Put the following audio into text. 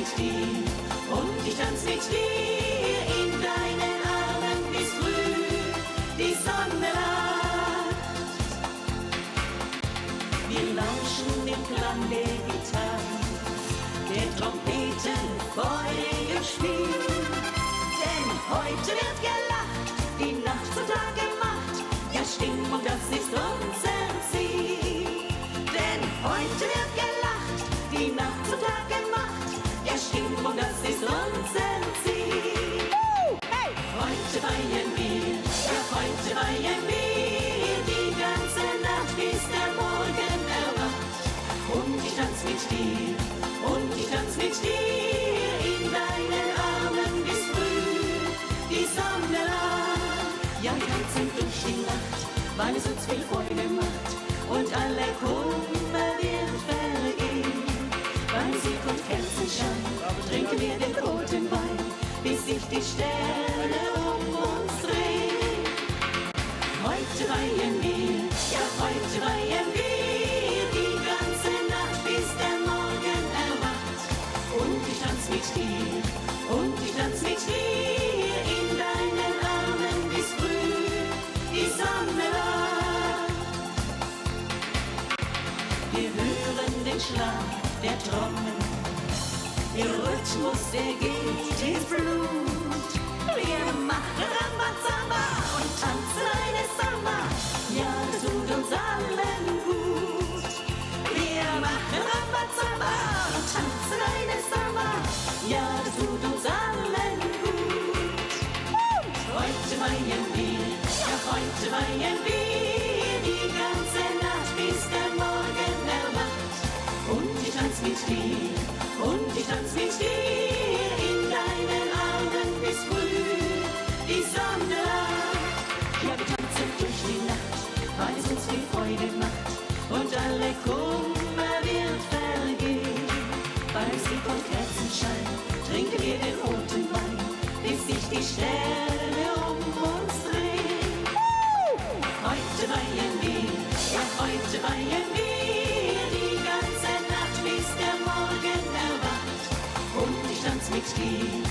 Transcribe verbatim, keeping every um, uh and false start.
mit dir und ich tanz mit dir in deinen Armen, bis früh die Sonne lacht. Wir lauschen dem Klang der Gitarre, der Trompeten, feuriges Spiel. Denn heute wird gelacht, die Nacht zum Tag gemacht, ja Stimmung, das ist unser Ziel. Denn heute wird gelacht, die Nacht zum Tag gemacht, ja Stimmung, das ist unser Ziel. Hey! Heute feiern wir, ja heute feiern wir, die ganze Nacht bis der Morgen erwacht. Und ich tanz mit dir, und ich tanz mit dir in deinen Armen bis früh die Sonne lacht. Ja, wir tanzen durch die Nacht, weil es uns viel Freude macht und aller Kummer wird vergehen. Bei Musik und Kerzenschein trinken wir den roten Wein, bis sich die Sterne um uns drehen. Heute feiern wir, ja heute feiern wir die ganze Nacht, bis der Morgen erwacht. Und ich tanz mit dir, und ich tanz mit dir in deinen Armen, bis früh die Sonne lacht. Wir hören den Schlag der Trommel, der Rhythmus, der geht ins Blut. Wir machen Rambazamba und tanzen eine Samba, ja, das tut uns allen gut. Wir machen Rambazamba und tanzen eine Samba, ja, das tut uns allen gut. Heute feiern wir, ja, heute feiern wir die ganze Nacht, bis der Morgen erwacht. Und ich tanz mit dir, und ich tanz mit dir in deinen Armen, bis früh die Sonne lacht. Ja, wir tanzen durch die Nacht, weil es uns viel Freude macht und alle Kummer wird vergehen. Bei Musik und Kerzenschein trinken wir den roten Wein, bis sich die Sterne um uns drehen. Heute feiern wir, ja heute feiern wir die ganze Nacht, bis der Morgen erwacht. Und ich tanz mit dir,